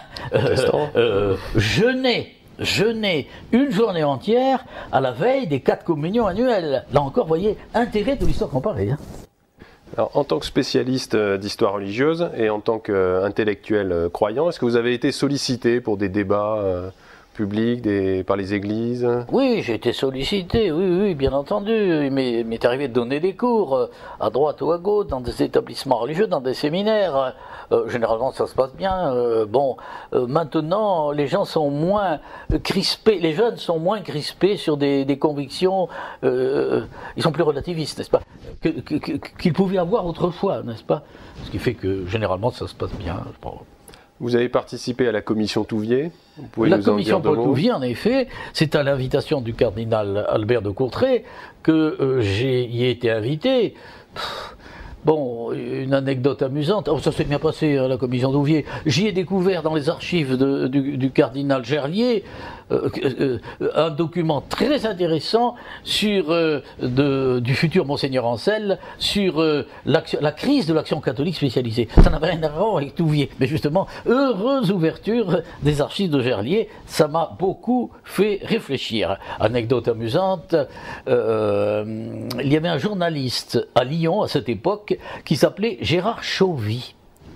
jeûnait une journée entière à la veille des 4 communions annuelles. Là encore, vous voyez, intérêt de l'histoire comparée. Hein. Alors, en tant que spécialiste d'histoire religieuse et en tant qu'intellectuel croyant, est-ce que vous avez été sollicité pour des débats publics par les églises? Oui, j'ai été sollicité, oui, bien entendu. Il m'est arrivé de donner des cours à droite ou à gauche, dans des établissements religieux, dans des séminaires. Généralement, ça se passe bien. Maintenant, les gens sont moins crispés, les jeunes sont moins crispés sur des convictions. Ils sont plus relativistes, n'est-ce pas, qu'ils pouvaient avoir autrefois, n'est-ce pas? Ce qui fait que, généralement, ça se passe bien, je pense. Vous avez participé à la commission Touvier. La commission Paul Touvier, en effet, c'est à l'invitation du cardinal Albert de Courtrai que j'y ai été invité. Bon, une anecdote amusante. Oh, ça s'est bien passé à la commission Douvier. J'y ai découvert dans les archives du cardinal Gerlier un document très intéressant sur du futur Monseigneur Ancel sur la crise de l'action catholique spécialisée. Ça n'avait rien à voir avec Douvier. Mais justement, heureuse ouverture des archives de Gerlier, ça m'a beaucoup fait réfléchir. Anecdote amusante, il y avait un journaliste à Lyon à cette époque qui s'appelait Gérard Chauvy.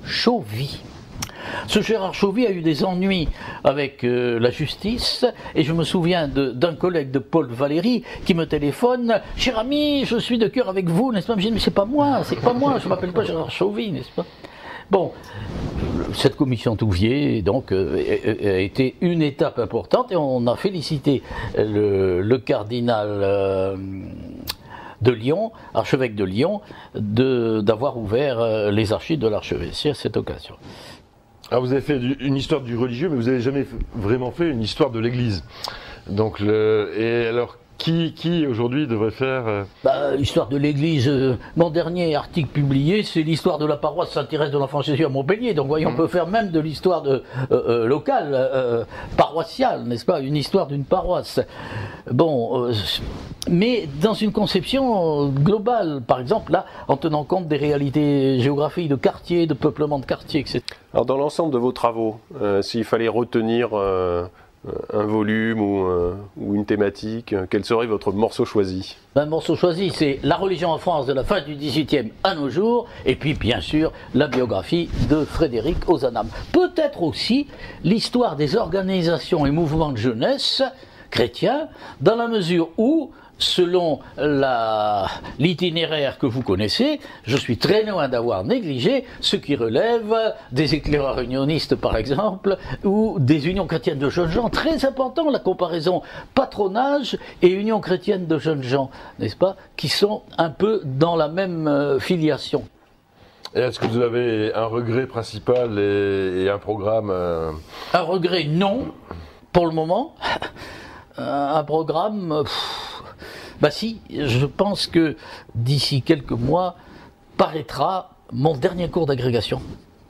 Ce Gérard Chauvy a eu des ennuis avec la justice et je me souviens d'un collègue de Paul Valéry qui me téléphone « Cher ami, je suis de cœur avec vous, n'est-ce pas ?» Je dis « Mais c'est pas moi, je m'appelle pas Gérard Chauvy, n'est-ce pas ?» Bon, cette commission Douvier donc a été une étape importante et on a félicité le cardinal de Lyon, archevêque de Lyon, d'avoir ouvert les archives de l'archevêché à cette occasion. Alors vous avez fait une histoire du religieux, mais vous n'avez jamais vraiment fait une histoire de l'Église. Donc, et alors, qui aujourd'hui devrait faire l'histoire de l'Église, mon dernier article publié, c'est l'histoire de la paroisse Saint-Thérèse de l'Enfant Jésus à Montpellier. Donc voyons, on peut faire même de l'histoire locale, paroissiale, n'est-ce pas? Une histoire d'une paroisse. Bon, mais dans une conception globale, par exemple, là, en tenant compte des réalités géographiques de quartiers, de peuplement de quartiers, etc. Alors dans l'ensemble de vos travaux, s'il fallait retenir un volume ou une thématique, quel serait votre morceau choisi? Un morceau choisi, c'est la religion en France de la fin du XVIIIe à nos jours, et puis bien sûr la biographie de Frédéric Ozanam. Peut-être aussi l'histoire des organisations et mouvements de jeunesse chrétiens, dans la mesure où, selon l'itinéraire que vous connaissez, je suis très loin d'avoir négligé ce qui relève des éclaireurs unionistes par exemple, ou des unions chrétiennes de jeunes gens. Très important la comparaison patronage et union chrétienne de jeunes gens, n'est-ce pas, qui sont un peu dans la même filiation. Et est-ce que vous avez un regret principal et un programme Un regret, non, pour le moment. Un programme... Bah si, je pense que d'ici quelques mois paraîtra mon dernier cours d'agrégation.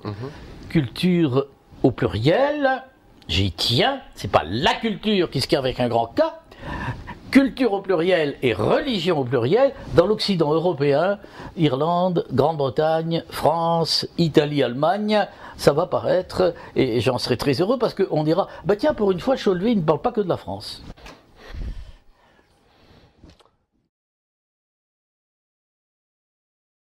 Culture au pluriel, j'y tiens, c'est pas la culture qui se tient avec un grand K. Culture au pluriel et religion au pluriel dans l'Occident européen, Irlande, Grande-Bretagne, France, Italie, Allemagne, ça va paraître et j'en serai très heureux parce qu'on dira, bah tiens, pour une fois, Cholvy ne parle pas que de la France.